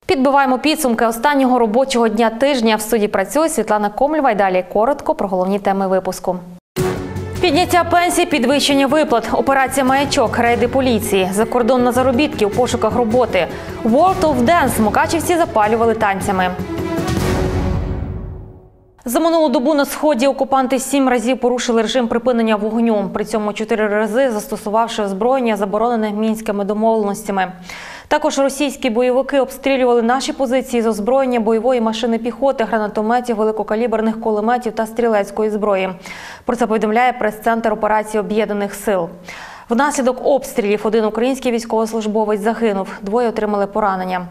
Підбиваємо підсумки останнього робочого дня тижня. В студії працює Світлана Комлєва. І далі коротко про головні теми випуску. Підняття пенсій, підвищення виплат, операція «Маячок», рейди поліції, закордон на заробітки у пошуках роботи. World of Dance мукачівці запалювали танцями. За минулу добу на Сході окупанти 7 разів порушили режим припинення вогню. При цьому 4 рази застосувавши озброєння, заборонене Мінськими домовленостями. Також російські бойовики обстрілювали наші позиції з озброєння бойової машини піхоти, гранатометів, великокаліберних кулеметів та стрілецької зброї. Про це повідомляє прес-центр операції Об'єднаних сил. Внаслідок обстрілів один український військовослужбовець загинув, 2 отримали поранення.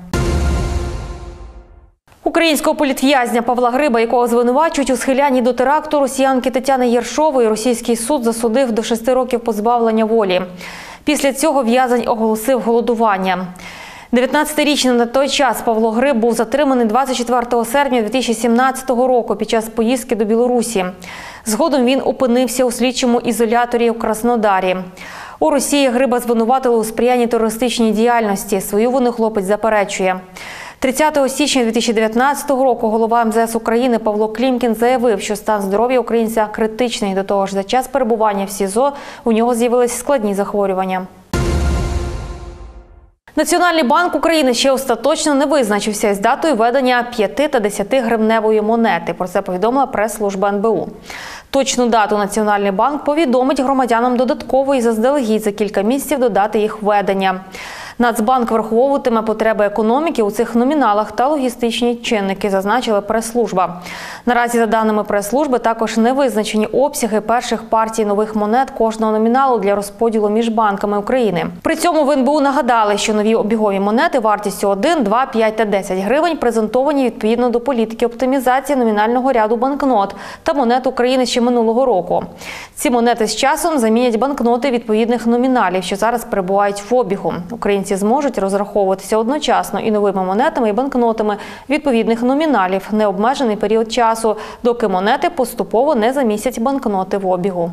Українського політв'язня Павла Гриба, якого звинувачують у схилянні до теракту росіянки Тетяни Єршової, російський суд засудив до 6 років позбавлення волі. Після цього в'язень оголосив голодування. 19-річний на той час Павло Гриб був затриманий 24 серпня 2017 року під час поїздки до Білорусі. Згодом він опинився у слідчому ізоляторі у Краснодарі. У Росії Гриба звинуватили у сприянні терористичній діяльності. Свою вину хлопець заперечує. 30 січня 2019 року голова МЗС України Павло Клімкін заявив, що стан здоров'я українця критичний. До того ж, за час перебування в СІЗО у нього з'явились складні захворювання. Національний банк України ще остаточно не визначився із датою введення 5 та 10-гривневої монети. Про це повідомила прес-служба НБУ. Точну дату Національний банк повідомить громадянам додатково і заздалегідь за кілька місяців до дати їх введення. Нацбанк враховуватиме потреби економіки у цих номіналах та логістичні чинники, зазначила прес-служба. Наразі, за даними прес-служби, також не визначені обсяги перших партій нових монет кожного номіналу для розподілу між банками України. При цьому в НБУ нагадали, що нові обігові монети вартістю 1, 2, 5 та 10 гривень презентовані відповідно до політики оптимізації номінального ряду банкнот та монет України ще минулого року. Ці монети з часом замінять банкноти відповідних номіналів, що зараз перебувають в обігу. Українці зможуть розраховуватися одночасно і новими монетами, і банкнотами відповідних номіналів необмежений період часу, доки монети поступово не замістять банкноти в обігу.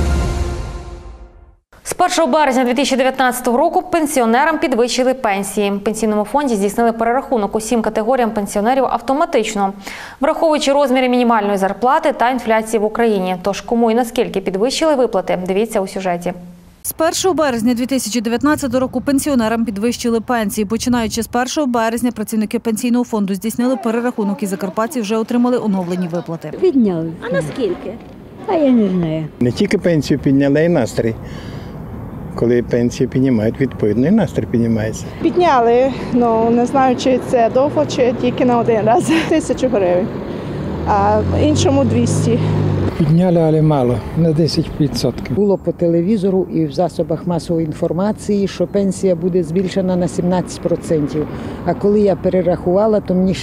З 1 березня 2019 року пенсіонерам підвищили пенсії. В Пенсійному фонді здійснили перерахунок усім категоріям пенсіонерів автоматично, враховуючи розміри мінімальної зарплати та інфляції в Україні. Тож кому і наскільки підвищили виплати, дивіться у сюжеті. З 1 березня 2019 року пенсіонерам підвищили пенсії. Починаючи з 1 березня працівники Пенсійного фонду здійснили перерахунок і закарпатці вже отримали оновлені виплати. Підняли. А наскільки? А я не знаю. Не тільки пенсію підняли, а й настрій. Коли пенсію піднімають, відповідно, і настрій піднімається. Підняли, не знаю, чи це довго, чи тільки на один раз. 1000 гривень, а іншому 200. Підняли, але мало, на 10%. Було по телевізору і в засобах масової інформації, що пенсія буде збільшена на 17%. А коли я перерахувала, то мені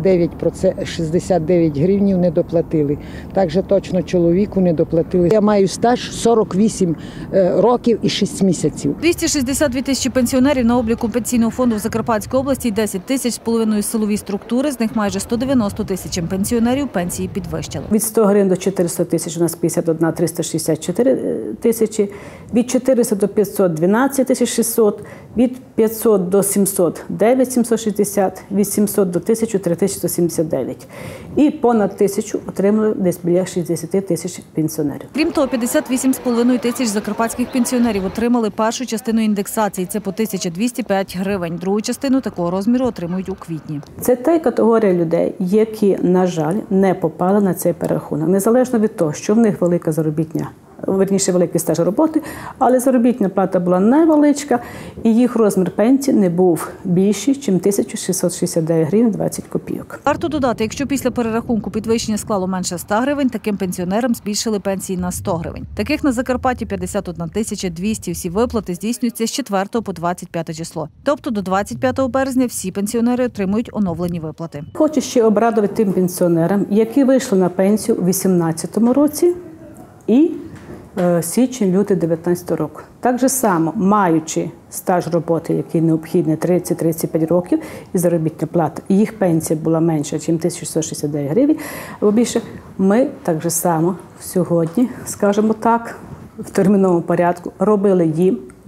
69 гривнів не доплатили. Так же точно чоловіку не доплатили. Я маю стаж 48 років і 6 місяців. 262 тисячі пенсіонерів на обліку Пенсійного фонду в Закарпатській області, 10 тисяч з половиною силові структури, з них майже 190 тисячам пенсіонерів пенсії підвищили. Від 100 гривень до 400 тисяч у нас 51 364 тисячі, від 400 до 500 – 12 тисяч 600, від 500 до 700 – 9 760, від 700 до 1000 – 3179. І понад 1000 отримали десь біля 60 тисяч пенсіонерів. Крім того, 58,5 тисяч закарпатських пенсіонерів отримали першу частину індексації – це по 1205 гривень. Другу частину такого розміру отримують у квітні. Це та категорія людей, які, на жаль, не попали на цей перерахунок. Незалежно від того, що в них велика заробітня, великий стаж роботи, але заробітна плата була невеличка, і їх розмір пенсії не був більший, ніж 1669 гривень 20 копійок. Варто додати, якщо після перерахунку підвищення склало менше 100 гривень, таким пенсіонерам збільшили пенсії на 100 гривень. Таких на Закарпатті 51 200. Всі виплати здійснюються з 4 по 25 число. Тобто до 25 березня всі пенсіонери отримують оновлені виплати. Хочу ще обрадувати тим пенсіонерам, які вийшли на пенсію у 2018 році і січень-лютий 2019 року. Так же само, маючи стаж роботи, який необхідний 30-35 років, і заробітна плата, і їх пенсія була менша, ніж 1669 гривень, або більше, ми так же само сьогодні, скажімо так, в терміновому порядку робили їм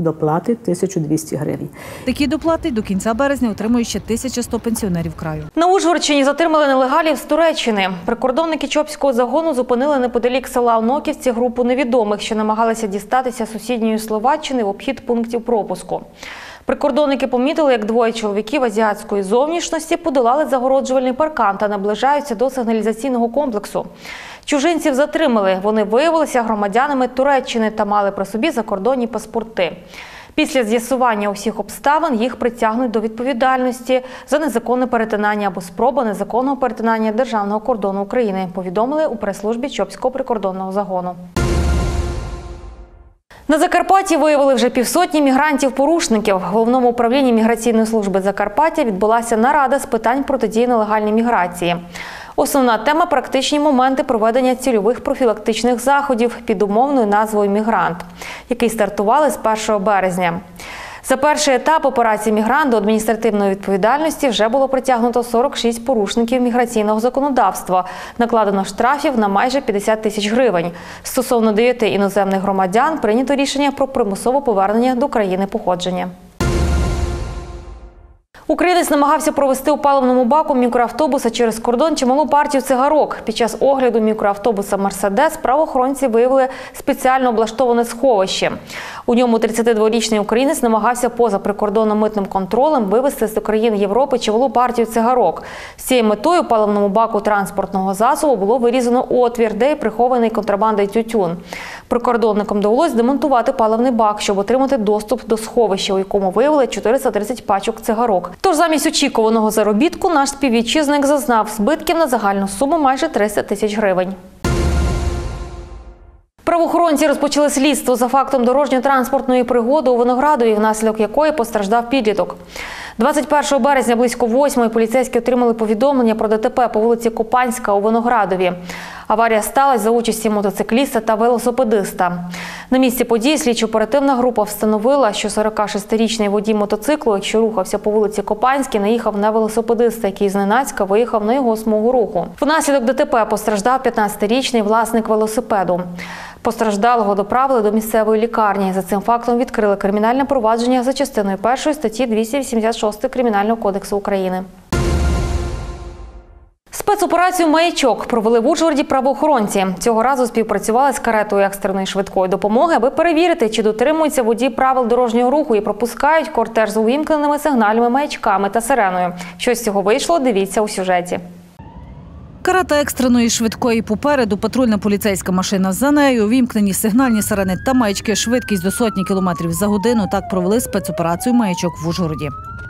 доплати 1200 гривень. Такі доплати до кінця березня отримують ще 1100 пенсіонерів краю. На Ужгородщині затримали нелегалів з Туреччини. Прикордонники Чопського загону зупинили неподалік села Оноківці групу невідомих, що намагалися дістатися сусідньої Словаччини в обхід пунктів пропуску. Прикордонники помітили, як двоє чоловіків азіатської зовнішності подолали загороджувальний паркан та наближаються до сигналізаційного комплексу. Чужинців затримали. Вони виявилися громадянами Туреччини та мали при собі закордонні паспорти. Після з'ясування усіх обставин їх притягнуть до відповідальності за незаконне перетинання або спроба незаконного перетинання державного кордону України, повідомили у прес-службі Чопського прикордонного загону. На Закарпатті виявили вже півсотні мігрантів-порушників. В Головному управлінні міграційної служби Закарпаття відбулася нарада з питань протидії нелегальній міграції. Основна тема – практичні моменти проведення цільових профілактичних заходів під умовною назвою «Мігрант», які стартували з 1 березня. За перший етап операції «Мігрант» до адміністративної відповідальності вже було притягнуто 46 порушників міграційного законодавства. Накладено штрафів на майже 50 тисяч гривень. Стосовно 9 іноземних громадян прийнято рішення про примусове повернення до країни походження. Українець намагався провести у паливному баку мікроавтобуса через кордон чималу партію цигарок. Під час огляду мікроавтобуса «Мерседес» правоохоронці виявили спеціально облаштоване сховище. У ньому 32-річний українець намагався поза прикордонним митним контролем вивезти з країн Європи чималу партію цигарок. З цією метою у паливному баку транспортного засобу було вирізано отвір, де й прихований контрабандою тютюн. Прикордонникам довелось демонтувати паливний бак, щоб отримати доступ до сховища, у якому виявили 430 пачок цигарок. Тож замість очікуваного заробітку наш співвітчизник зазнав збитків на загальну суму майже 300 тисяч гривень. Правоохоронці розпочали слідство за фактом дорожньо-транспортної пригоди у Виноградові, внаслідок якої постраждав підліток. 21 березня близько 8-ї поліцейські отримали повідомлення про ДТП по вулиці Копанська у Виноградові. Аварія сталася за участі мотоцикліста та велосипедиста. На місці події слідчо-оперативна група встановила, що 46-річний водій мотоциклу, якщо рухався по вулиці Копанській, наїхав на велосипедиста, який зненацька виїхав на його смугу руху. Внаслідок ДТП постраждав 15-річний власник велосипеду. Постраждалого доправили до місцевої лікарні. За цим фактом відкрили кримінальне провадження за частиною 1 статті 286 Кримінального кодексу України. Спецоперацію «Маячок» провели в Ужгороді правоохоронці. Цього разу співпрацювали з каретою екстреної швидкої допомоги, аби перевірити, чи дотримуються водії правил дорожнього руху і пропускають кортеж з увімкненими сигнальними маячками та сиреною. Що з цього вийшло, дивіться у сюжеті. Карета екстреної швидкої попереду, патрульна поліцейська машина за нею, увімкнені сигнальні сирени та маячки, швидкість до 100 км за годину. Так провели спецоперацію «Маячок» в Ужгороді.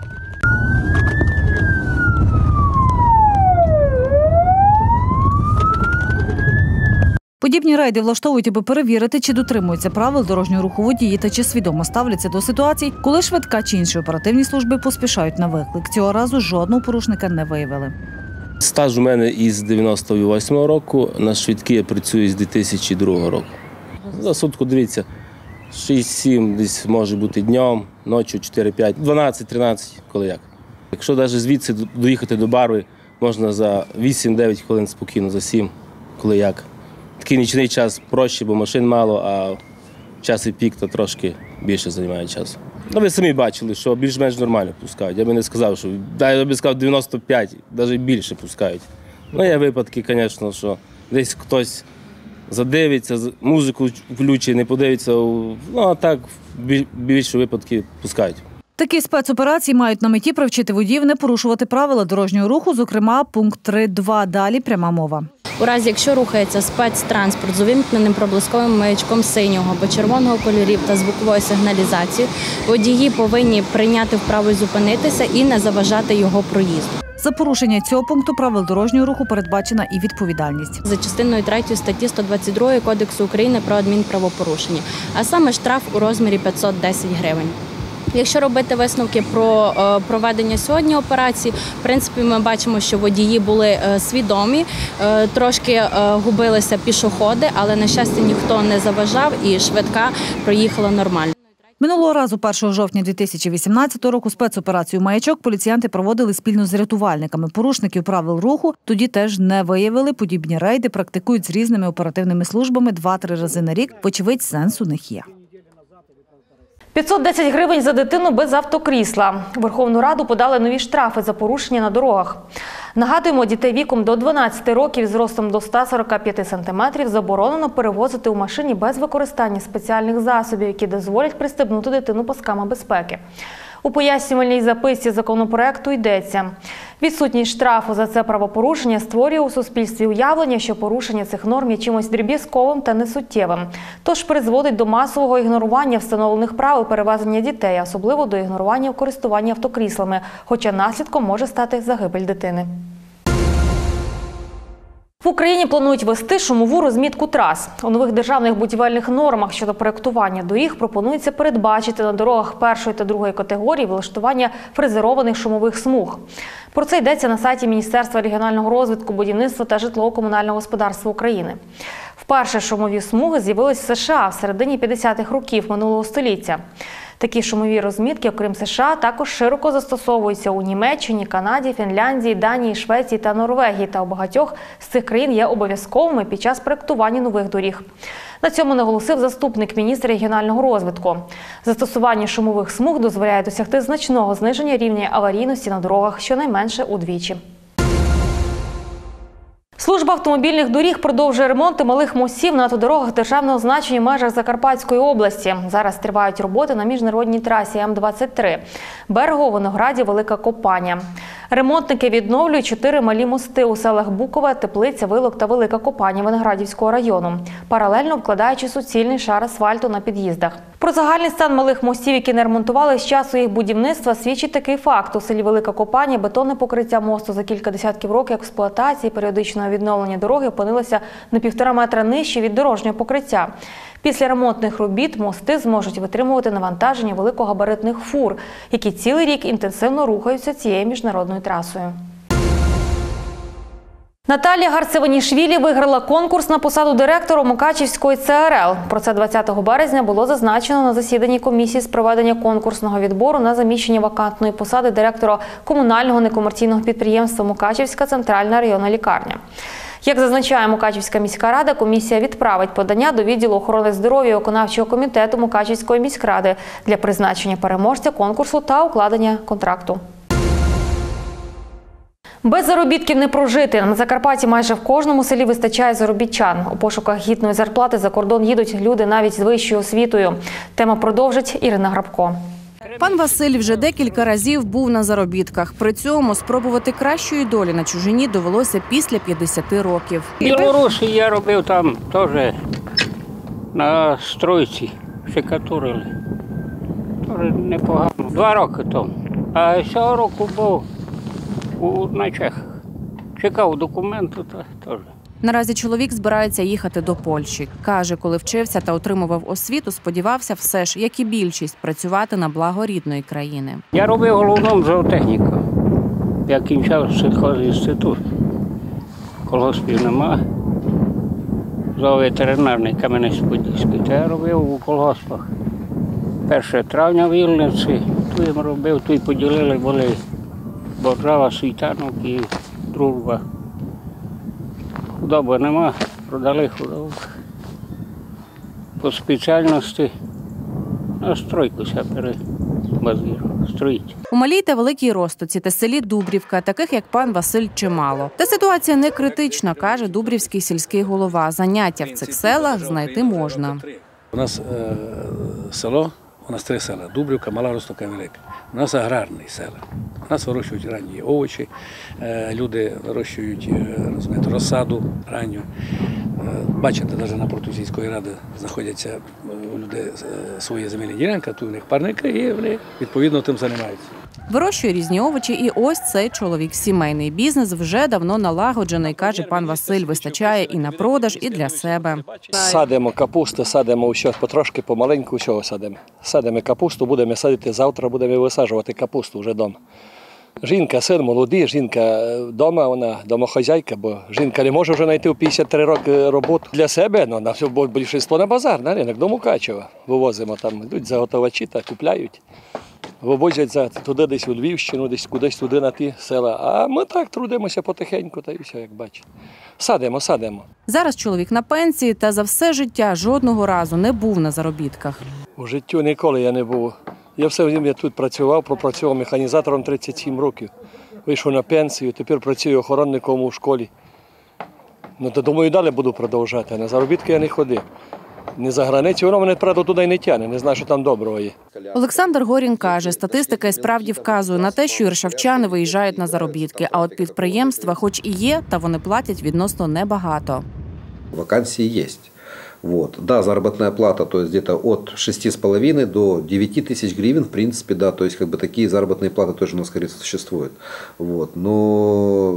Подібні рейди влаштовують, аби перевірити, чи дотримуються правил дорожнього руху водії та чи свідомо ставляться до ситуацій, коли швидка чи інші оперативні служби поспішають на виклик. Цього разу жодного порушника не виявили. Стаж у мене із 98-го року, на швидкі я працюю з 2002 року. За сутку, дивіться, 6-7 десь може бути днем, ночі 4-5, 12-13, коли як. Якщо навіть звідси доїхати до Барви, можна за 8-9 хвилин спокійно, за 7, коли як. Такий нічний час проще, бо машин мало, а в часі пік то трошки більше займає часу. Ну, ви самі бачили, що більш-менш нормально пускають. Я би не сказав, що я би сказав 95, навіть більше пускають. Ну, є випадки, звісно, що десь хтось задивиться, музику включить, не подивиться. Ну, а так більше випадків пускають. Такі спецоперації мають на меті привчити водіїв не порушувати правила дорожнього руху, зокрема пункт 3.2. Далі пряма мова. У разі, якщо рухається спецтранспорт з увімкненим проблисковим маячком синього або червоного кольорів та звуковою сигналізацією, водії повинні прийняти вправу зупинитися і не заважати його проїзду. За порушення цього пункту правил дорожнього руху передбачена і відповідальність. За частиною 3 статті 122 Кодексу України про адмінправопорушення, а саме штраф у розмірі 510 гривень. Якщо робити висновки про проведення сьогодні операції, в принципі, ми бачимо, що водії були свідомі, трошки губилися пішоходи, але, на щастя, ніхто не заважав і швидка проїхала нормально. Минулого разу, 1 жовтня 2018 року, спецоперацію «Маячок» поліціянти проводили спільно з рятувальниками. Порушників правил руху тоді теж не виявили. Подібні рейди практикують з різними оперативними службами 2-3 рази на рік. Вочевидь, сенс у них є. 510 гривень за дитину без автокрісла. В Верховну Раду подали нові штрафи за порушення на дорогах. Нагадуємо, дітей віком до 12 років з ростом до 145 см заборонено перевозити у машині без використання спеціальних засобів, які дозволять пристебнути дитину пасками безпеки. У пояснювальній записці законопроекту йдеться: відсутність штрафу за це правопорушення створює у суспільстві уявлення, що порушення цих норм є чимось дріб'язковим та несуттєвим. Тож призводить до масового ігнорування встановлених правил перевезення дітей, особливо до ігнорування в користуванні автокріслами, хоча наслідком може стати загибель дитини. В Україні планують ввести шумову розмітку трас. У нових державних будівельних нормах щодо проєктування доріг пропонується передбачити на дорогах першої та другої категорії влаштування фрезерованих шумових смуг. Про це йдеться на сайті Міністерства регіонального розвитку, будівництва та житлово-комунального господарства України. Вперше шумові смуги з'явились в США в середині 50-х років минулого століття. Такі шумові розмітки, окрім США, також широко застосовуються у Німеччині, Канаді, Фінляндії, Данії, Швеції та Норвегії. Та у багатьох з цих країн є обов'язковими під час проєктування нових доріг. На цьому наголосив заступник міністра регіонального розвитку. Застосування шумових смуг дозволяє досягти значного зниження рівня аварійності на дорогах щонайменше удвічі. Служба автомобільних доріг продовжує ремонти малих мостів на автодорогах державного значення в межах Закарпатської області. Зараз тривають роботи на міжнародній трасі М-23 Берегово-Винограді, Велика Копаня. Ремонтники відновлюють 4 малі мости у селах Букове, Теплиця, Вилок та Велика Копаня Виноградівського району, паралельно вкладаючи суцільний шар асфальту на під'їздах. Про загальний стан малих мостів, які не ремонтували з часу їх будівництва, свідчить такий факт. У селі Велика Копаня бетонне покриття мосту за кілька десятків років експлуатації періодичного відновлення дороги опинилося на 1,5 метра нижче від дорожнього покриття. Після ремонтних робіт мости зможуть витримувати навантаження великогабаритних фур, які цілий рік інтенсивно рухаються цією міжнародною трасою. Наталія Гарцеванішвілі виграла конкурс на посаду директора Мукачівської ЦРЛ. Про це 20 березня було зазначено на засіданні комісії з проведення конкурсного відбору на заміщення вакантної посади директора комунального некомерційного підприємства Мукачівська центральна районна лікарня. Як зазначає Мукачівська міська рада, комісія відправить подання до відділу охорони здоров'я виконавчого комітету Мукачівської міськради для призначення переможця конкурсу та укладення контракту. Без заробітків не прожити. На Закарпатті майже в кожному селі вистачає заробітчан. У пошуках гідної зарплати за кордон їдуть люди навіть з вищою освітою. Тему продовжить Ірина Грабко. Пан Василь вже декілька разів був на заробітках. При цьому спробувати кращої долі на чужині довелося після 50 років. В Білорусі я робив там теж на стройці, штукатурили. Теж непогано. 2 роки тому. А цього року був на Чехах. Чекав документи, теж. Наразі чоловік збирається їхати до Польщі. Каже, коли вчився та отримував освіту, сподівався все ж, як і більшість, працювати на благо рідної країни. Я робив головним зоотехніком. Я кінчав сільхозінститут. Колгоспів нема. Зооветеринарний Кам'янець-Подільський. Та я робив у колгоспах. 1 травня в Ільниці, тут я робив, тут поділили, були Боржава, Світанок і Дружба. Худоби нема, продали худобу. По спеціальності на стройку ся перебазував, строїть. У Малій та Великій Ростоці та селі Дубрівка, таких як пан Василь, чимало. Та ситуація не критична, каже дубрівський сільський голова. Заняття в цих селах знайти можна. У нас село, у нас 3 села – Дубрівка, Мала, Ростока, Велика. У нас аграрні села. У нас вирощують ранні овочі, люди вирощують розсаду ранню. Бачите, навіть на Порту сільської ради знаходяться у людей свої земельні ділянки, тут у них парники і вони відповідно тим займаються. Вирощує різні овочі і ось цей чоловік. Сімейний бізнес вже давно налагоджений, каже пан Василь. Вистачає і на продаж, і для себе. Садимо капусту, садимо щось потрошки, помаленьку, всього садимо. Садимо капусту, будемо садити, завтра будемо висаджувати капусту вже вдома. Жінка, син молодий, жінка вдома, вона домохозяйка, бо жінка не може вже знайти в 53 роки роботу для себе, але на все більшість на базар, на ринок до Мукачева вивозимо, там йдуть заготовачі та купляють. Вивозять туди десь у Львівщину, десь кудись туди на ті села. А ми так трудимося потихеньку, та й все, як бачите. Садимо. Зараз чоловік на пенсії та за все життя жодного разу не був на заробітках. У життю ніколи я не був. Я все життя тут працював, пропрацював механізатором 37 років. Вийшов на пенсію, тепер працюю охоронником у школі. Ну, то думаю, далі буду продовжувати. На заробітки я не ходив. Не за границю, воно мене, правда, туди й не тягне, не знаю, що там доброго є. Олександр Горін каже, статистика і справді вказує на те, що іршавчани виїжджають на заробітки, а от підприємства хоч і є, та вони платять відносно небагато. Вакансии есть. Вот. Да, заработная плата, то есть где-то от 6,5 до 9 тысяч гривен, в принципе, да, то есть как бы такие заработные платы тоже у нас, скорее, существуют. Вот. Но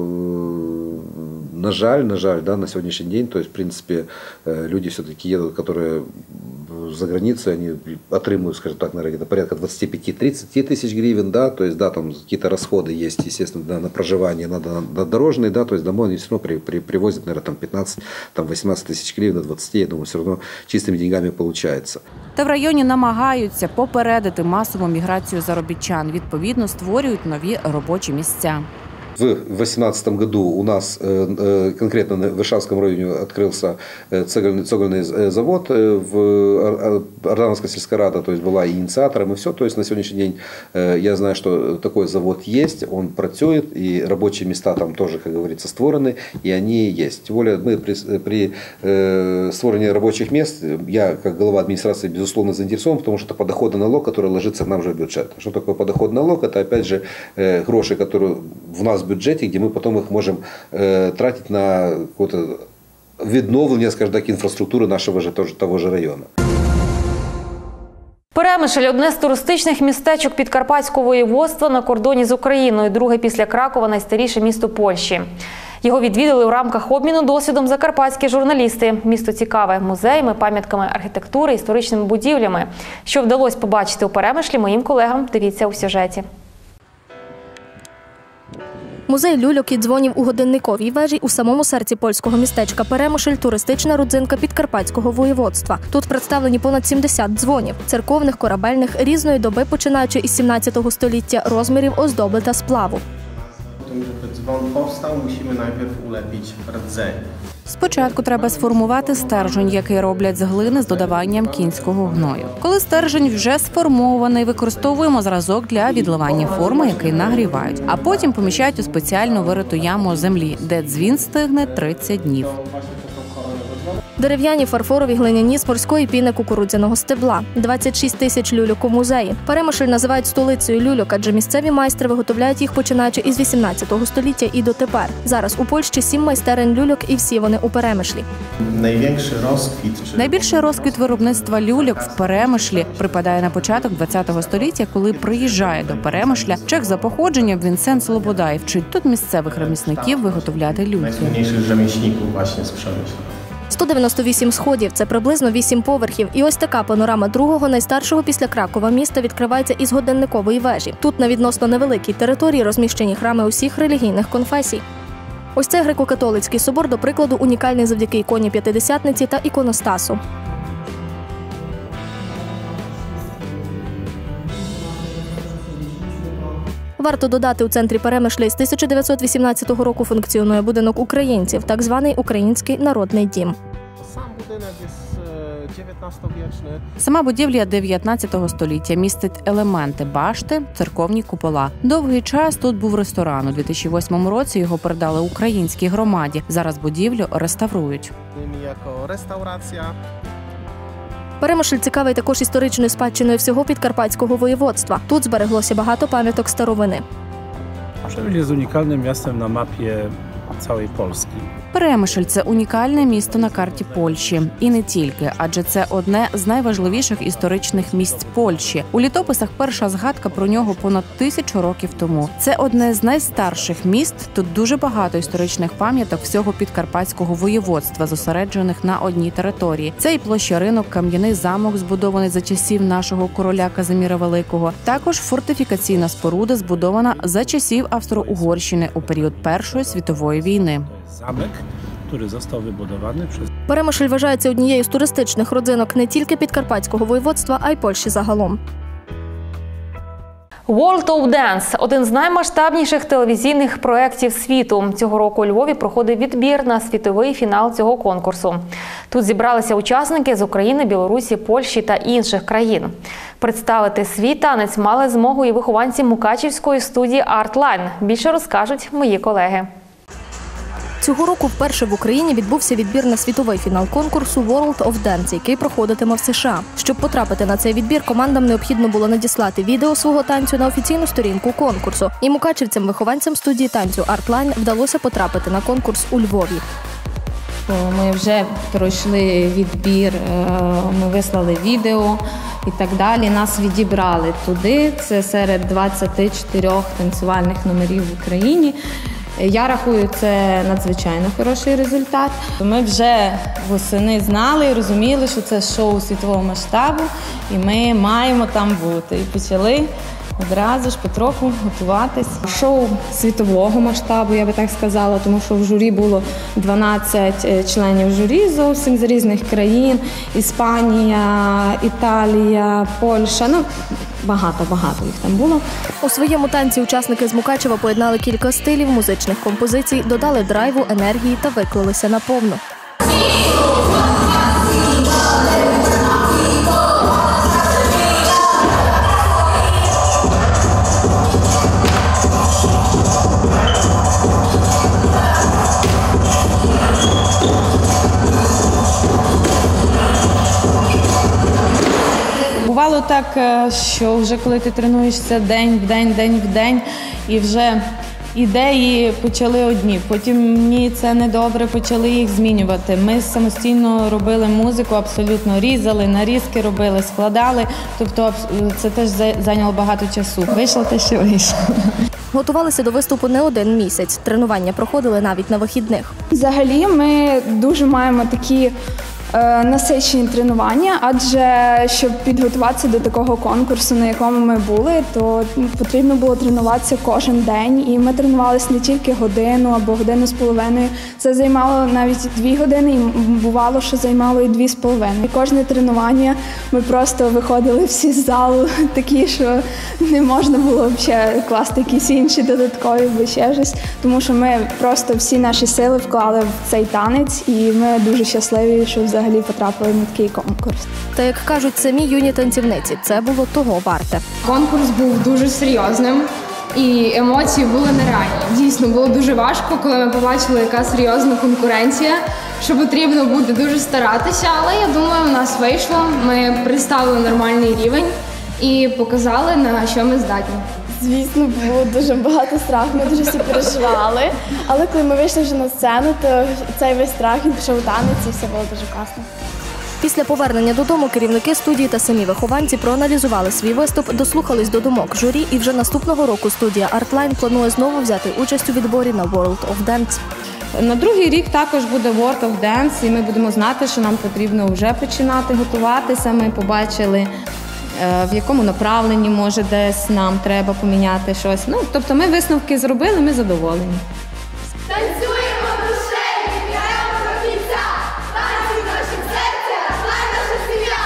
на жаль, да, на сегодняшний день, то есть, в принципе, люди все-таки едут, которые за границу, они отрымывают, скажем так, наверное, где-то порядка 25-30 тысяч гривен, да, то есть, да, там какие-то расходы есть, естественно, да, на проживание, на дорожные, да, то есть домой они все равно привозят, наверное, там 15-18 тысяч гривен, 20, я думаю, все равно чистыми деньгами получается. Та в районі намагаються попередити масову міграцію заробітчан, відповідно створюють нові робочі місця. В 2018 году у нас конкретно в Ишавском районе открылся цегольный завод, в Ардановская сельская рада, то есть была инициатором и все. То есть на сегодняшний день я знаю, что такой завод есть, он працюет, и рабочие места там тоже, как говорится, створены, и они есть. Тем более мы при створении рабочих мест, я как глава администрации безусловно заинтересован, потому что это подоходный налог, который ложится к нам же в бюджет. Что такое подоходный налог? Это опять же гроши, которые в нас в бюджеті, де ми потім їх можемо тратити на відновлення, скажімо так, інфраструктури нашого того ж району. Перемишль – одне з туристичних містечок Підкарпатського воєводства на кордоні з Україною, друге після Кракова найстаріше місто Польщі. Його відвідали у рамках обміну досвідом закарпатські журналісти. Місто цікаве музеями, пам'ятками архітектури, історичними будівлями. Що вдалося побачити у Перемишлі моїм колегам, дивіться у сюжеті. Музей люльок і дзвонів у годинниковій вежі у самому серці польського містечка Перемишль – туристична родзинка Підкарпатського воєводства. Тут представлені понад 70 дзвонів – церковних, корабельних, різної доби, починаючи із 17 століття, розмірів, оздоби та сплаву. Спочатку треба сформувати стержень, який роблять з глини з додаванням кінського гною. Коли стержень вже сформований, використовуємо зразок для відливання форми, який нагрівають, а потім поміщають у спеціально вириту яму землі, де дзвін стигне 30 днів. Дерев'яні, фарфорові, глиняні з морської піни кукурудзяного стебла. 26 тисяч люльок у музеї. Перемишль називають столицею люльок, адже місцеві майстри виготовляють їх починаючи із 18 століття і дотепер. Зараз у Польщі 7 майстерень люльок і всі вони у Перемишлі. Найбільший розквіт виробництва люльок в Перемишлі припадає на початок ХХ століття, коли приїжджає до Перемишля чех за походженням Вінсент Слобода і вчить тут місцевих ремісників виготовляти люльки. 198 сходів – це приблизно 8 поверхів. І ось така панорама другого, найстаршого після Кракова міста відкривається із годинникової вежі. Тут на відносно невеликій території розміщені храми усіх релігійних конфесій. Ось цей греко-католицький собор, до прикладу, унікальний завдяки іконі П'ятидесятниці та іконостасу. Варто додати, у центрі Перемишля з 1918 року функціонує будинок українців, так званий Український народний дім. Сама будівля 19 століття містить елементи башти, церковні купола. Довгий час тут був ресторан. У 2008 році його передали українській громаді. Зараз будівлю реставрують. Перемишль цікавий також історичною спадщиною всього Підкарпатського воєводства. Тут збереглося багато пам'яток старовини. Przemyśl jest unikalnym miastem na mapie całej Polski. Перемишль – це унікальне місто на карті Польщі. І не тільки, адже це одне з найважливіших історичних місць Польщі. У літописах перша згадка про нього понад 1000 років тому. Це одне з найстарших міст. Тут дуже багато історичних пам'яток всього підкарпатського воєводства, зосереджених на одній території. Це і площа Ринок, кам'яний замок, збудований за часів нашого короля Казиміра Великого. Також фортифікаційна споруда, збудована за часів Австро-Угорщини у період Першої світової війни. Zamek, który został wybudowany przez... Перемишль вважається однією з туристичних родзинок не тільки підкарпатського воєводства, а й Польщі загалом. World of Dance – один з наймасштабніших телевізійних проєктів світу. Цього року у Львові проходив відбір на світовий фінал цього конкурсу. Тут зібралися учасники з України, Білорусі, Польщі та інших країн. Представити свій танець мали змогу і вихованці мукачівської студії Artline. Більше розкажуть мої колеги. Цього року вперше в Україні відбувся відбір на світовий фінал конкурсу World of Dance, який проходитиме в США. Щоб потрапити на цей відбір, командам необхідно було надіслати відео свого танцю на офіційну сторінку конкурсу. І мукачівцям-вихованцям студії танцю Artline вдалося потрапити на конкурс у Львові. Ми вже пройшли відбір, ми вислали відео і так далі. Нас відібрали туди, це серед 24 танцювальних номерів в Україні. Я рахую, це надзвичайно хороший результат. Ми вже восени знали і розуміли, що це шоу світового масштабу, і ми маємо там бути. І почали одразу ж потроху готуватись. Шоу світового масштабу, я би так сказала, тому що в журі було 12 членів журі зовсім з різних країн. Іспанія, Італія, Польща, багато їх там було. У своєму танці учасники з Мукачева поєднали кілька стилів, музичних композицій, додали драйву, енергії та виклалися наповну. Бувало так, що вже коли ти тренуєшся день в день, і вже ідеї почали одні, потім ні, це недобре, почали їх змінювати. Ми самостійно робили музику, абсолютно різали, нарізки робили, складали, тобто це теж зайняло багато часу. Вийшло те, що вийшло. Готувалися до виступу не один місяць. Тренування проходили навіть на вихідних. Взагалі ми дуже маємо такі насичені тренування, адже щоб підготуватися до такого конкурсу, на якому ми були, то потрібно було тренуватися кожен день. І ми тренувалися не тільки годину або годину з половиною. Це займало навіть 2 години, і бувало, що займало і 2,5. І кожне тренування ми просто виходили всі з залу такі, що не можна було взагалі класти якісь інші додаткові або ще щось, тому що ми просто всі наші сили вклали в цей танець, і ми дуже щасливі, що взагалі потрапили на такий конкурс. Та, як кажуть самі юні танцівниці, це було того варте. Конкурс був дуже серйозним і емоції були нереальні. Дійсно, було дуже важко, коли ми побачили, яка серйозна конкуренція, що потрібно буде дуже старатися, але я думаю, у нас вийшло. Ми представили нормальний рівень і показали, на що ми здатні. Звісно, було дуже багато страху, ми дуже всі переживали, але коли ми вийшли вже на сцену, то цей весь страх, він пішов у танець, і все було дуже класно. Після повернення додому керівники студії та самі вихованці проаналізували свій виступ, дослухались до думок журі, і вже наступного року студія Artline планує знову взяти участь у відборі на World of Dance. На другий рік також буде World of Dance, і ми будемо знати, що нам потрібно вже починати готуватися. Ми побачили, в якому направленні, може, десь нам треба поміняти щось. Тобто ми висновки зробили, ми задоволені. Танцюємо душею, граємо до кінця, танці в наших серцях, знає наша сім'я.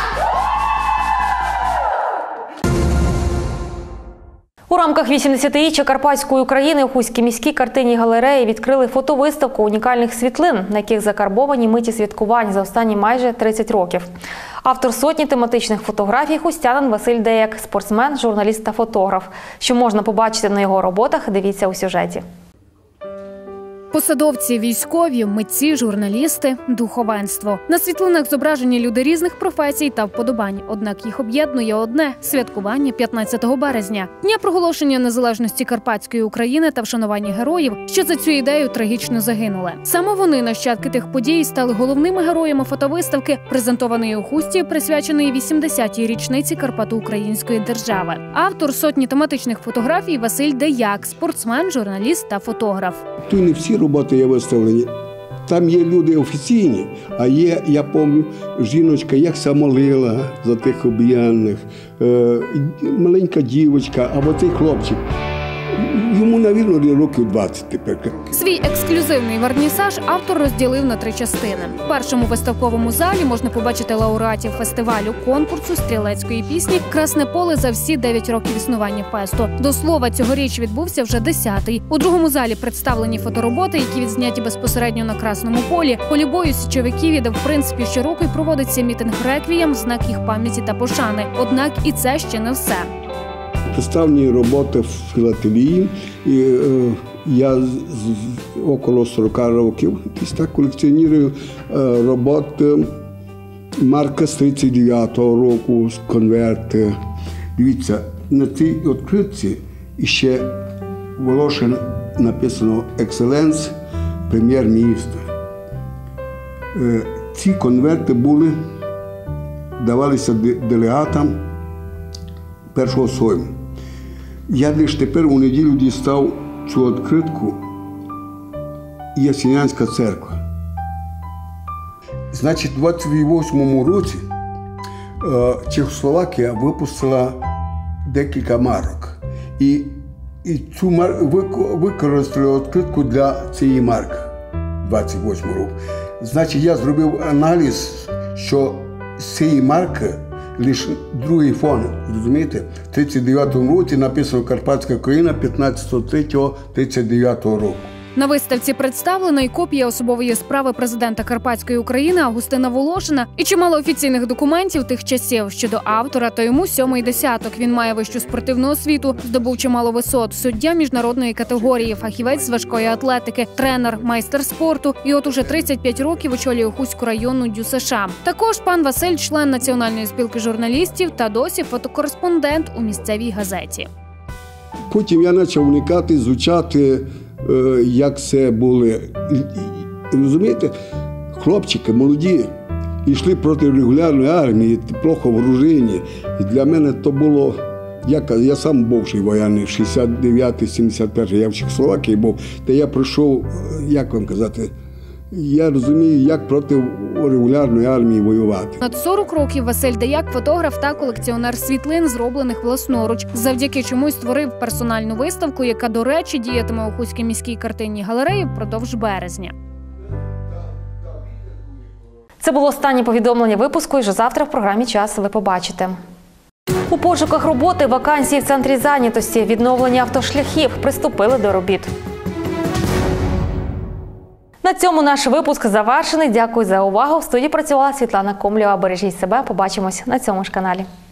У рамках 80-річчя Карпатської України у Хуській міській картинній галереї відкрили фотовиставку унікальних світлин, на яких закарбовані миті святкувань за останні майже 30 років. Автор сотні тематичних фотографій – хустянин Василь Деяк, спортсмен, журналіст та фотограф. Що можна побачити на його роботах, дивіться у сюжеті. Посадовці, військові, митці, журналісти, духовенство. На світлинах зображені люди різних професій та вподобань. Однак їх об'єднує одне – святкування 15 березня. Дня проголошення незалежності Карпатської України та вшанування героїв, що за цю ідею трагічно загинули. Саме вони, нащадки тих подій, стали головними героями фотовиставки, презентованої у Хусті, присвяченої 80-й річниці Карпато-Української держави. Автор сотні тематичних фотографій Василь Деяк – спортсмен, журналіст та фотограф. Тут не всі роботи є виставлені. Там є люди офіційні, а є, я пам'ятаю, жіночка, як ся молила за тих об'єднаних, маленька дівчинка або цей хлопчик. Йому, навірно, років 20 тепер. Свій ексклюзивний вернісаж автор розділив на 3 частини. В першому виставковому залі можна побачити лауреатів фестивалю конкурсу стрілецької пісні «Красне поле» за всі 9 років існування фесту. До слова, цьогоріч відбувся вже 10-й. У другому залі представлені фотороботи, які відзняті безпосередньо на Красному полі, полі бою січовиків, і де, в принципі, щороку й проводиться мітинг «Реквієм» в знак їх пам'яті та пошани. Однак і це ще не все. Представлені роботи в філателії. Я около 40 років так колекціоную роботи марка з 39-го року, конверти. Дивіться, на цій відкритці ще Волошин написано «Екселенс прем'єр-міністр». Ці конверти давалися делегатам першого Сойму. Я лише тепер у неділю дістав цю відкритку Ясінянська церква. Значить, у 28-му році Чехословакія випустила декілька марок. І цю використали відкритку для цієї марки 28 року. Значить, я зробив аналіз, що з цієї марки лише другий фон, розумієте? В 39-му році написано «Карпатська Україна» 15.03.39 року. На виставці представлена і копія особової справи президента Карпатської України Августина Волошина і чимало офіційних документів тих часів. Щодо автора, то йому 7-й десяток. Він має вищу спортивну освіту, здобув чимало висот, суддя міжнародної категорії, фахівець з важкої атлетики, тренер, майстер спорту. І от уже 35 років очолює Хуську районну ДЮСШ. Також пан Василь – член Національної спілки журналістів та досі фотокореспондент у місцевій газеті. Потім я почав вникати, звучати, як це були. Розумієте, хлопчики молоді йшли проти регулярної армії, плохо вооружені. І для мене то було, я сам бувший воєнний, 69-71, я в Чехословакії був, та я пройшов, як вам казати, я розумію, як проти регулярної армії воювати. Над 40 років Василь Деяк – фотограф та колекціонер світлин, зроблених власноруч, завдяки чому й створив персональну виставку, яка, до речі, діятиме у Хуській міській картинній галереї впродовж березня. Це було останнє повідомлення випуску, і вже завтра в програмі «Час» ви побачите. У пошуках роботи, вакансії в центрі зайнятості, відновлення автошляхів приступили до робіт. На цьому наш випуск завершений. Дякую за увагу. В студії працювала Світлана Комлєва. Бережіть себе. Побачимось на цьому ж каналі.